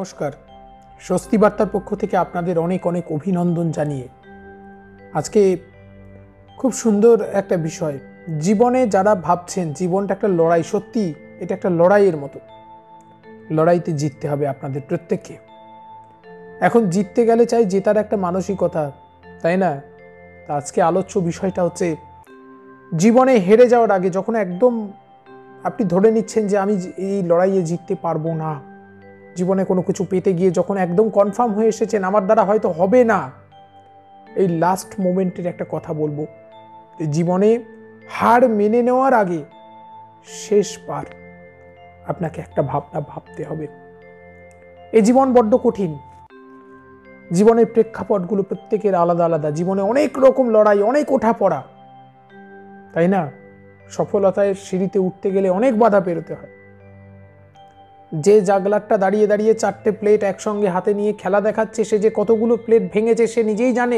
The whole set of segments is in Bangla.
নমস্কার। স্বস্তি বার্তার পক্ষ থেকে আপনাদের অনেক অনেক অভিনন্দন জানিয়ে আজকে খুব সুন্দর একটা বিষয়, জীবনে যারা ভাবছেন জীবনটা একটা লড়াই, সত্যি এটা একটা লড়াইয়ের মতো, লড়াইতে জিততে হবে আপনাদের প্রত্যেককে। এখন জিততে গেলে চাই জেতার একটা মানসিকতা, তাই না? আজকে আলোচ্য বিষয়টা হচ্ছে জীবনে হেরে যাওয়ার আগে, যখন একদম আপনি ধরে নিচ্ছেন যে আমি এই লড়াইয়ে জিততে পারবো না, জীবনে কোনো কিছু পেতে গিয়ে যখন একদম কনফার্ম হয়ে এসেছেন আমার দ্বারা হয়তো হবে না, এই লাস্ট মোমেন্টের একটা কথা বলবো, জীবনে হার মেনে নেওয়ার আগে শেষবার আপনাকে একটা ভাবনা ভাবতে হবে। এই জীবন বড্ড কঠিন, জীবনের প্রেক্ষাপটগুলো প্রত্যেকের আলাদা আলাদা, জীবনে অনেক রকম লড়াই, অনেক ওঠা পড়া, তাই না? সফলতার সিঁড়িতে উঠতে গেলে অনেক বাধা পেরোতে হয়। যে জাগলারটা দাঁড়িয়ে দাঁড়িয়ে 4টে প্লেট একসঙ্গে হাতে নিয়ে খেলা দেখাচ্ছে, সে যে কতগুলো প্লেট ভেঙেছে সে নিজেই জানে।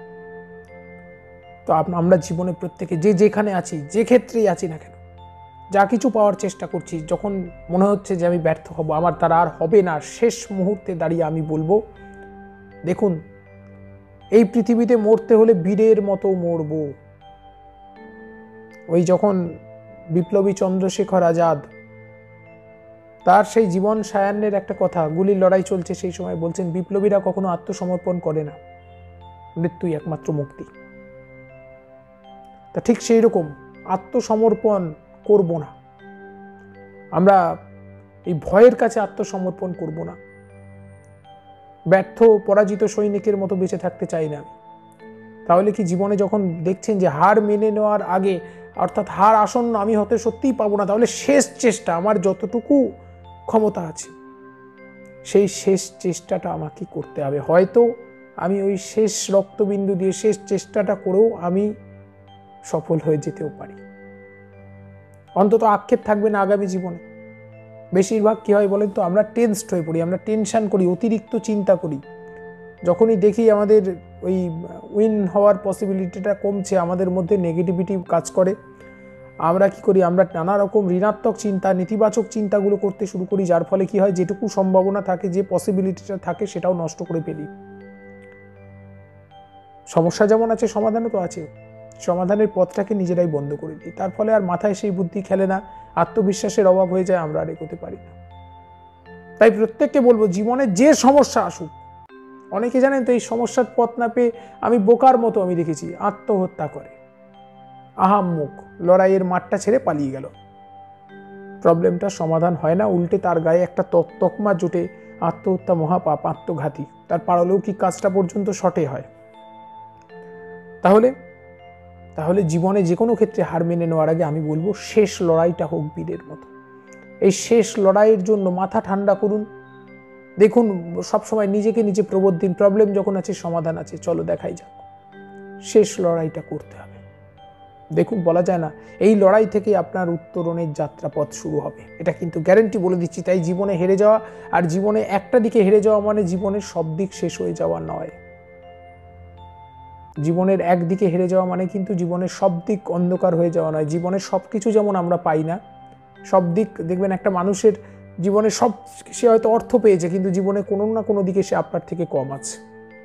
তো আমরা জীবনে প্রত্যেকে যে যেখানে আছি, যে ক্ষেত্রেই আছি না কেন, যা কিছু পাওয়ার চেষ্টা করছি, যখন মনে হচ্ছে যে আমি ব্যর্থ হব, আমার দ্বারা আর হবে না, শেষ মুহূর্তে দাঁড়িয়ে আমি বলবো, দেখুন এই পৃথিবীতে মরতে হলে বীরের মতো মরব। ওই যখন বিপ্লবী চন্দ্রশেখর আজাদ তার সেই জীবন সায়ান্নের একটা কথা, গুলির লড়াই চলছে সেই সময় বলছেন, বিপ্লবীরা কখনো আত্মসমর্পণ করে না, মৃত্যুই একমাত্র মুক্তি। তা ঠিক সেই রকম আত্মসমর্পণ করব না, আমরা এই ভয়ের কাছে আত্মসমর্পণ করব না, ব্যর্থ পরাজিত সৈনিকের মতো বেঁচে থাকতে চাই না। তাহলে কি জীবনে যখন দেখছেন যে হার মেনে নেওয়ার আগে, অর্থাৎ হার আসন্ন, আমি হতে সত্যিই পাবো না, তাহলে শেষ চেষ্টা, আমার যতটুকু ক্ষমতা আছে সেই শেষ চেষ্টাটা আমাকে করতে হবে। হয়তো আমি ওই শেষ রক্তবিন্দু দিয়ে শেষ চেষ্টাটা করেও আমি সফল হয়ে যেতেও পারি, অন্তত আক্ষেপ থাকবে না আগামী জীবনে। বেশিরভাগ কি হয় বলেন তো, আমরা টেনসড হয়ে পড়ি, আমরা টেনশন করি, অতিরিক্ত চিন্তা করি। যখনই দেখি আমাদের ওই উইন হওয়ার পসিবিলিটিটা কমছে, আমাদের মধ্যে নেগেটিভিটি কাজ করে, আমরা কি করি, আমরা নানা রকম ঋণাত্মক চিন্তা, নেতিবাচক চিন্তাগুলো করতে শুরু করি, যার ফলে কি হয়, যেটুকু সম্ভাবনা থাকে, যে পসিবিলিটিটা থাকে, সেটাও নষ্ট করে ফেলি। সমস্যা যেমন আছে সমাধানও তো আছে, সমাধানের পথটাকে নিজেরাই বন্ধ করে দিই, তার ফলে আর মাথায় সেই বুদ্ধি খেলে না, আত্মবিশ্বাসের অভাব হয়ে যায়, আমরা আর এগোতে পারি না। তাই প্রত্যেককে বলবো, জীবনে যে সমস্যা আসুক, অনেকে জানেন তো এই সমস্যার পথ না পেয়ে, আমি বোকার মতো আমি দেখেছি আত্মহত্যা করে, আহাম্মুক লড়াইয়ের মাঠটা ছেড়ে পালিয়ে গেল। প্রবলেমটা সমাধান হয় না, উল্টে তার গায়ে একটা তকমা জুটে, আত্মহত্যা মহাপাপ, আত্মঘাতী, তার পারলৌকিক কাজটা পর্যন্ত শটে হয়। তাহলে জীবনে যে কোনো ক্ষেত্রে হার মেনে নেওয়ার আগে আমি বলবো, শেষ লড়াইটা হোক বীরের মতো। এই শেষ লড়াইয়ের জন্য মাথা ঠান্ডা করুন। দেখুন, সবসময় নিজেকে নিজে প্রবোধ দিন, প্রবলেম যখন আছে সমাধান আছে, চলো দেখাই যাক। শেষ লড়াইটা করতে হবে। দেখুন, বলা যায় না এই লড়াই থেকে আপনার উত্তরণের যাত্রাপথ শুরু হবে, এটা কিন্তু গ্যারেন্টি বলে দিচ্ছি। তাই জীবনে হেরে যাওয়া, আর জীবনে একটা দিকে হেরে যাওয়া মানে জীবনের সব দিক শেষ হয়ে যাওয়া নয়। জীবনের একদিকে হেরে যাওয়া মানে কিন্তু জীবনের সব দিক অন্ধকার হয়ে যাওয়া নয়। জীবনের সব কিছু যেমন আমরা পাই না, সব দিক দেখবেন একটা মানুষের জীবনে সব, সে হয়তো অর্থ পেয়েছে কিন্তু জীবনে কোনো না কোনো দিকে সে আপনার থেকে কম আছে।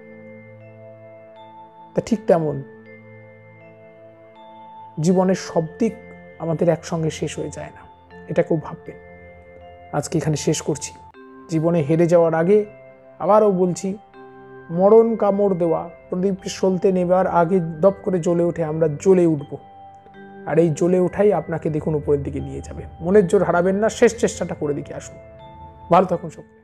তা ঠিক তেমন জীবনের সব দিক আমাদের একসঙ্গে শেষ হয়ে যায় না, এটা কেউ ভাববেন। আজকে এখানে শেষ করছি। জীবনে হেরে যাওয়ার আগে আবারও বলছি, মরণ কামড় দেওয়া প্রদীপ সলতে নেবার আগে দপ করে জ্বলে ওঠে, আমরা জ্বলে উঠব। আর এই জ্বলে ওঠাই আপনাকে দেখুন উপরের দিকে নিয়ে যাবে। মনের জোর হারাবেন না, শেষ চেষ্টাটা করে দিকে আসুন। ভালো থাকুন সব।